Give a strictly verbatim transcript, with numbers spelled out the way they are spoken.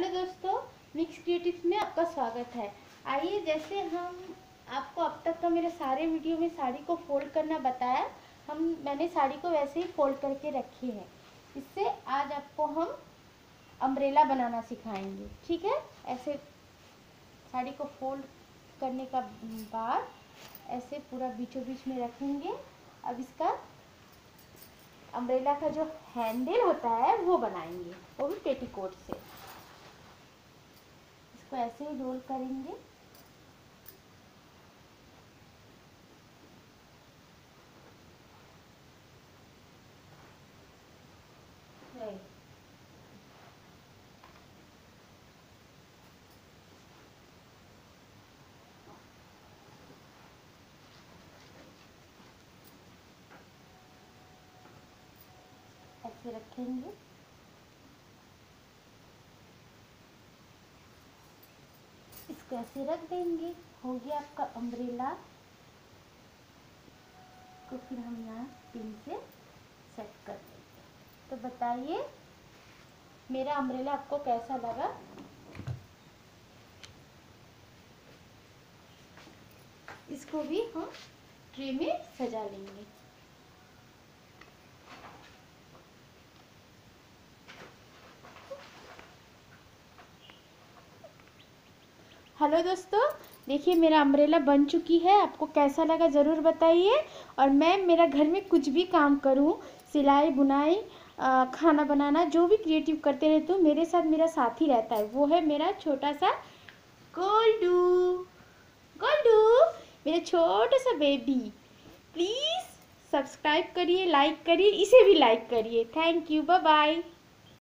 Hello दोस्तों, mix creatives में आपका स्वागत है। आइए, जैसे हम आपको अब तक का मेरे सारे वीडियो में साड़ी को फोल्ड करना बताया, हम मैंने साड़ी को वैसे ही फोल्ड करके रखी है। इससे आज आपको हम अम्ब्रेला बनाना सिखाएंगे। ठीक है, ऐसे साड़ी को फोल्ड करने का बाद ऐसे पूरा बीचों बीच में रखेंगे। अब इसका अम्ब्रेला का जो हैंडल होता है वो बनाएंगे, वो भी पेटीकोट से। इसको ऐसे ही रोल करेंगे। ऐसे रखेंगे। इसको ऐसे रख देंगे। हो गया आपका अम्ब्रेला। तो फिर हम यहाँ पिन से सेट कर देंगे। तो बताइए मेरा अम्ब्रेला आपको कैसा लगा। इसको भी हम ट्रे में सजा लेंगे। हेलो दोस्तों, देखिए मेरा अम्ब्रेला बन चुकी है। आपको कैसा लगा ज़रूर बताइए। और मैं मेरा घर में कुछ भी काम करूं, सिलाई बुनाई खाना बनाना, जो भी क्रिएटिव करते रहते हो, मेरे साथ मेरा साथी रहता है। वो है मेरा छोटा सा गोल्डू। गोल्डू मेरा छोटा सा बेबी। प्लीज़ सब्सक्राइब करिए, लाइक करिए, इसे भी लाइक करिए। Thank you, bye bye.